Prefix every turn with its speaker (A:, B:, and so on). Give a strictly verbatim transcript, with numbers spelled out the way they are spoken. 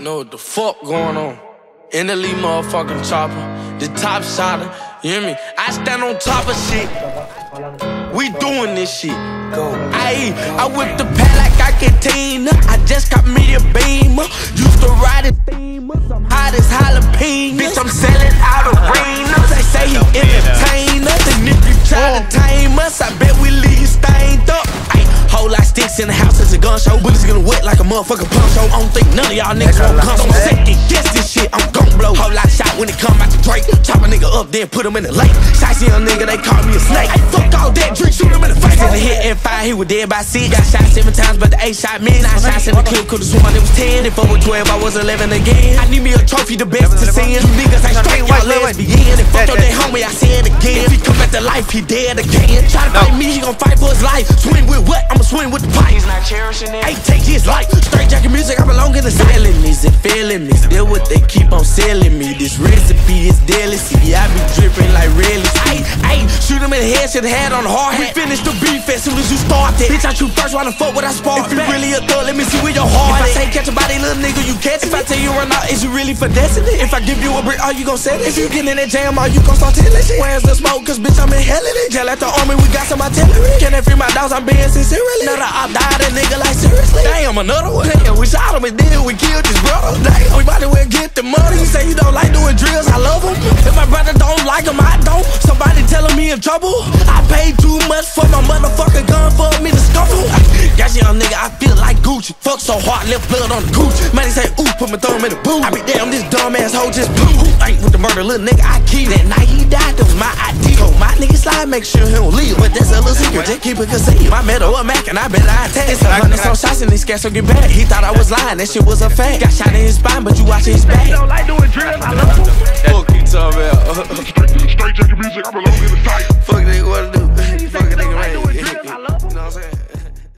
A: know what the fuck going on. In the lead motherfucking chopper, the top shotter, you hear me? I stand on top of shit. We doing this shit. Go. Ayy, I whip the pad like I cantina. I just got me a beamer. Used to ride it steamers. I'm hot as jalapeno. Bitch, I'm selling out arenas. They say he entertain us. And if you try to tame us, I bet we leave stained up. Ayy, whole lot sticks in the house, it's a gun show. Bullets getting wet like a motherfucking pump show. I don't think none of y'all niggas won't come. Don't second guess this shit, I'm gon' blow. Whole lot shot when it come out the Drake. Chop a nigga up, then put him in the lake. Shots young nigga, they call me a snake. Ay, fuck all that, drink, shoot him in the face. In the hit and five, he was dead by six. Got shot seven times, but the eight shot me. Nine shots in the clip, could've sworn it was ten. If I was twelve, I was eleven again. I need me a trophy, the best to send. You niggas ain't straight, y'all lesbian. And fuck your day homie, I said again. If he come back to life, he dead again. Try to fight me, he gon' fight for his life. Swing with what? I'ma swing with the pipe. He's not cherishing it. Hey, take his life. Straight jacket music, I belong in the felonies and felonies. They're what they keep on selling me. This recipe is deadly. See, I be dripping like really. Ayy, ayy, shoot him in the head, shit head on the hard hat. We finish the beef as soon as you start that. Bitch, I shoot first, why the fuck would I spark? If you really a thug, let me see where your heart is. If I say catch a body, little nigga, you catch it. If I tell you run out, is you really finessing it? If I give you a brick, are you gon' sell it? If you get in that jam, are you gon' start telling shit? Where's the smoke? Cause bitch, I'm in hell in it. Jail at the army, we got some artillery. Can they free my dogs? I'm being sincere. Another op died, a nigga like seriously. Damn, another one. Damn, we shot him and then we killed his brother. Damn, we might as well get the money. You say you don't like doing drills, I love him. If my brother don't like him, I don't. Somebody telling me in trouble. I paid too much for my motherfucking gun for me to scuffle. Got young nigga, I feel like Gucci. Fuck so hard, left blood on the Gucci. Man, they say, ooh, put my thumb in the boot. I be damn, this dumb ass hoe just blew. Ain't with the murder, little nigga, I keep. That night he died, that was my I D. Told my nigga slide, make sure he don't leave. But that's a little secret, just keep it concealed. My metal a Mac and I bet I attack. It's a hundred some shots and he scared so get back. He thought I was lying, that shit was a fact. Got shot in his spine, but you watching his back. He don't like doing drills, I love him.